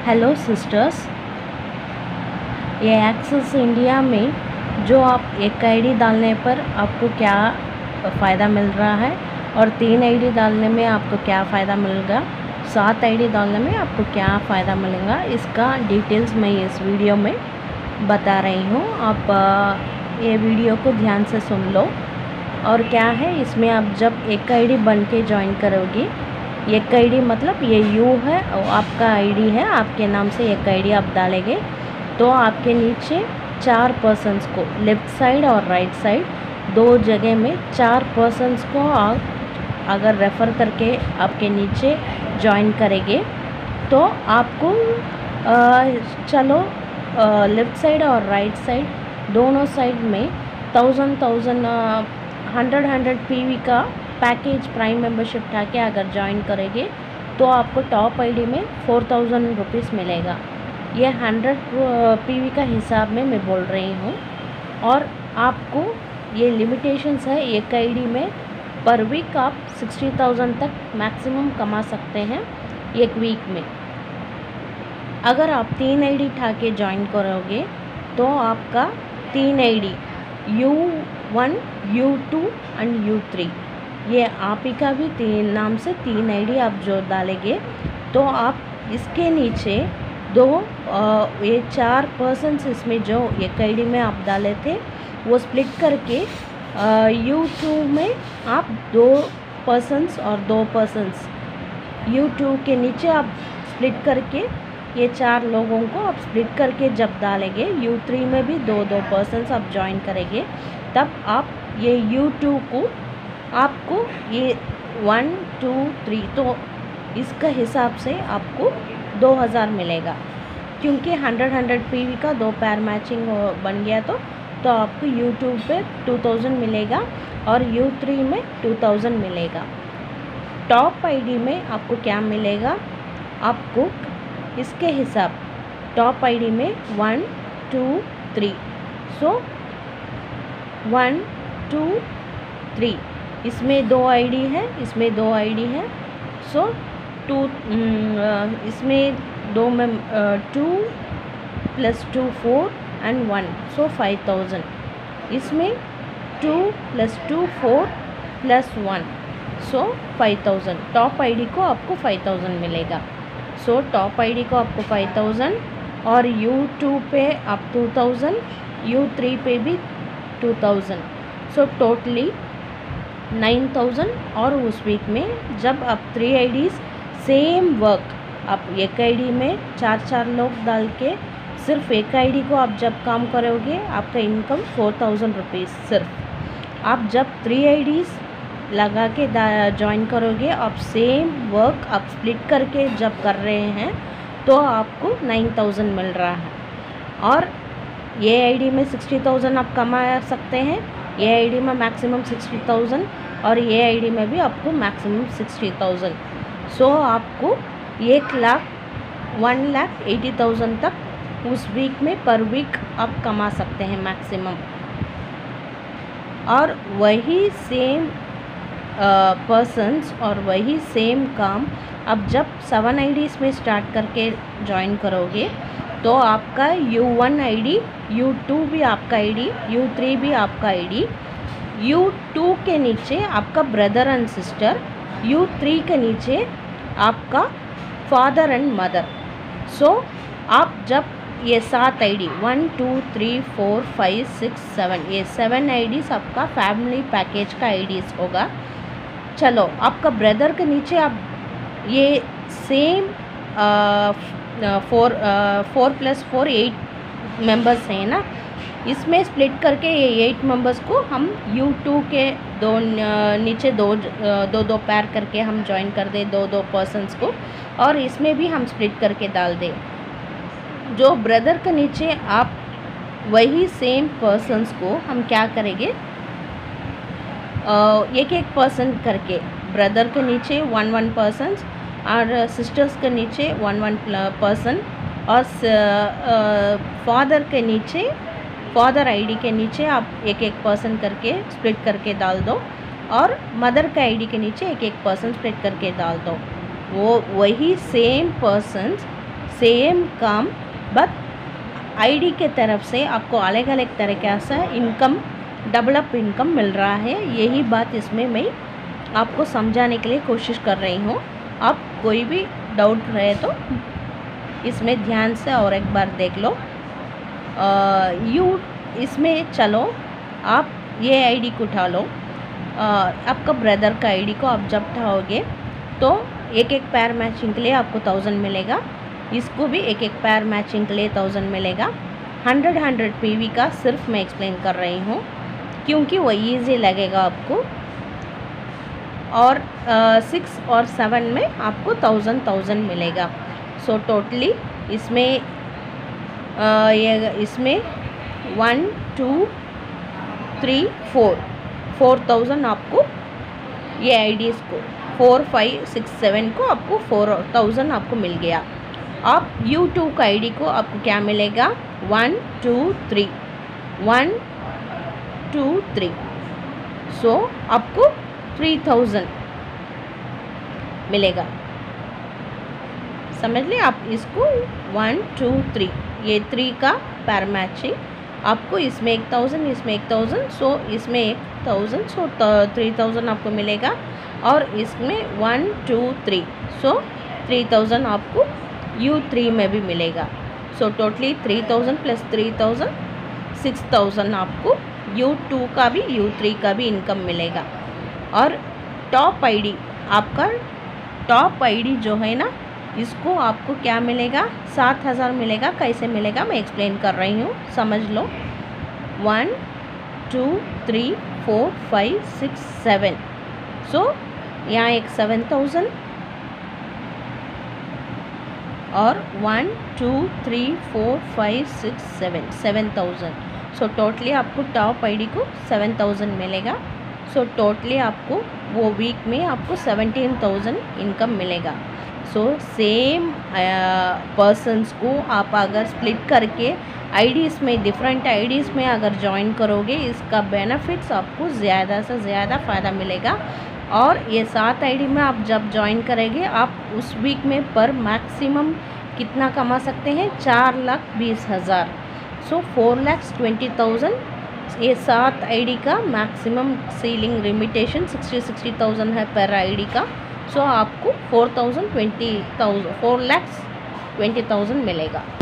Hello sisters, ये access India में जो आप एक आईडी डालने पर आपको क्या फ़ायदा मिल रहा है और 3 आईडी डालने में आपको क्या फ़ायदा मिलेगा, 7 आईडी डालने में आपको क्या फ़ायदा मिलेगा, इसका डिटेल्स मैं इस वीडियो में बता रही हूँ। आप ये वीडियो को ध्यान से सुन लो। और क्या है इसमें, आप जब एक आईडी बन के ज्वाइन करोगे, एक आईडी मतलब ये यू है और आपका आईडी है, आपके नाम से एक आईडी आप डालेंगे तो आपके नीचे 4 पर्सन्स को लेफ़्ट साइड और राइट साइड 2 जगह में 4 पर्सन्स को आप अगर रेफ़र करके आपके नीचे ज्वाइन करेंगे तो आपको चलो लेफ़्ट साइड और राइट साइड दोनों साइड में 100 PV का पैकेज प्राइम मेंबरशिप उठा के अगर ज्वाइन करेंगे तो आपको टॉप आईडी में 4000 रुपीज़ मिलेगा। ये 100 PV का हिसाब में मैं बोल रही हूँ। और आपको ये लिमिटेशंस है, एक आईडी में पर वीक आप 60,000 तक मैक्सिमम कमा सकते हैं एक वीक में। अगर आप 3 आईडी उठा के ज्वाइन करोगे तो आपका 3 ID U1, U2 and U3 ये आप ही का भी 3 नाम से 3 आईडी आप जो डालेंगे तो आप इसके नीचे ये 4 पर्सन्स इसमें जो एक आईडी में आप डाले थे वो स्प्लिट करके U2 में आप 2 पर्सन्स और 2 पर्सन्स U2 के नीचे आप स्प्लिट करके ये 4 लोगों को आप स्प्लिट करके जब डालेंगे U3 में भी 2 पर्सन्स आप ज्वाइन करेंगे, तब आप ये U2 को आपको ये 1, 2, 3 तो इसका हिसाब से आपको 2000 मिलेगा। क्योंकि 100 PV का 2 पैर मैचिंग बन गया तो आपको U2 पे 2000 मिलेगा और U3 में 2000 मिलेगा। टॉप आईडी में आपको क्या मिलेगा, आपको इसके हिसाब टॉप आईडी में 1, 2, 3 सो 1, 2, 3 इसमें 2 आईडी है, इसमें 2 आईडी है सो 2 इसमें 2 में 2 + 2 4 एंड 1 सो 5000। इसमें 2 + 2 4 + 1 सो 5000। टॉप आईडी को आपको 5000 मिलेगा। सो टॉप आईडी को आपको 5000 और U2 पे आप 2000, U3 पे भी 2000 सो टोटली 9000। और उस वीक में जब आप 3 आईडीज़ सेम वर्क आप एक आईडी में 4 लोग डाल के सिर्फ एक आईडी को आप जब काम करोगे आपका इनकम 4000 रुपीज़। सिर्फ आप जब 3 आईडीज़ लगा के ज्वाइन करोगे, आप सेम वर्क आप स्प्लिट करके जब कर रहे हैं तो आपको 9000 मिल रहा है। और ये आईडी में 60,000 आप कमा सकते हैं, ये आईडी में मैक्सिमम 60,000 और ये आईडी में भी आपको मैक्सिमम 60,000। सो आपको 1,80,000 तक उस वीक में पर वीक आप कमा सकते हैं मैक्सिमम। और वही सेम पर्सन्स और वही सेम काम अब जब 7 आईडीज़ में स्टार्ट करके ज्वाइन करोगे तो आपका U1 आईडी, U2 भी आपका आईडी, U3 भी आपका आईडी, U2 के नीचे आपका ब्रदर एंड सिस्टर, U3 के नीचे आपका फादर एंड मदर। सो आप जब ये 7 आईडी 1, 2, 3, 4, 5, 6, 7 ये 7 आईडीज़ आपका फैमिली पैकेज का आईडीज़ होगा। चलो आपका ब्रदर के नीचे आप ये सेम 4 + 4 8 मेंबर्स हैं ना, इसमें स्प्लिट करके ये 8 मेंबर्स को हम U2 के नीचे 2 पैर करके हम ज्वाइन कर दें 2 पर्सन्स को, और इसमें भी हम स्प्लिट करके डाल दें। जो ब्रदर के नीचे आप वही सेम पर्सन्स को हम क्या करेंगे, एक पर्सन करके ब्रदर के नीचे 1 पर्सन्स और सिस्टर्स के नीचे 1 पर्सन और फादर के नीचे फादर आईडी के नीचे आप एक पर्सन करके स्प्लिट करके डाल दो और मदर का आईडी के नीचे एक पर्सन स्प्लिट करके डाल दो। वो वही सेम पर्सन्स सेम काम, बट आईडी के तरफ से आपको अलग अलग तरीक़े से इनकम, डेवलप इनकम मिल रहा है। यही बात इसमें मैं आपको समझाने के लिए कोशिश कर रही हूँ। आप कोई भी डाउट रहे तो इसमें ध्यान से और एक बार देख लो। इसमें चलो आप ये आईडी को उठा लो, आपका ब्रदर का आईडी को आप जब उठाओगे तो एक एक पैर मैचिंग के लिए आपको 1000 मिलेगा। इसको भी एक एक पैर मैचिंग के लिए 1000 मिलेगा। 100 पीवी का सिर्फ मैं एक्सप्लेन कर रही हूँ क्योंकि वो ईजी लगेगा आपको। और 6 और 7 में आपको 1000 मिलेगा। सो टोटली इसमें इसमें 1 2 3 4 4000 आपको ये आईडीज़ को 4 5 6 7 को आपको 4000 आपको मिल गया। आप YouTube का आईडी को आपको क्या मिलेगा 1 2 3 1 2 3। सो आपको 3000 मिलेगा। समझ लें आप इसको 1 2 3 ये 3 का पैर मैचिंग आपको इसमें 1000 इसमें 1000 सो इसमें 1000 सो 3000 आपको मिलेगा। और इसमें 1 2 3 सो 3000 आपको U3 में भी मिलेगा। सो टोटली 3000 प्लस 3000 6000 आपको U2 का भी U3 का भी इनकम मिलेगा। और टॉप आईडी आपका टॉप आईडी जो है ना, इसको आपको क्या मिलेगा 7000 मिलेगा। कैसे मिलेगा मैं एक्सप्लेन कर रही हूँ, समझ लो। 1 2 3 4 5 6 7 सो यहाँ एक 7000 और 1 2 3 4 5 6 7 7000। सो टोटली आपको टॉप आईडी को 7000 मिलेगा। सो टोटली आपको वो वीक में आपको 17000 इनकम मिलेगा। सो सेम पर्सन्स को आप अगर स्प्लिट करके आईडीज़ में डिफरेंट आईडीज़ में अगर ज्वाइन करोगे, इसका बेनिफिट्स आपको ज़्यादा से ज़्यादा फ़ायदा मिलेगा। और ये 7 आईडी में आप जब ज्वाइन करेंगे आप उस वीक में पर मैक्सिमम कितना कमा सकते हैं 4,20,000। सो 4,20,000 ये 7 आईडी का मैक्सिमम सीलिंग लिमिटेशन 60,000 है पर आईडी का। सो आपको 4,20,000 मिलेगा।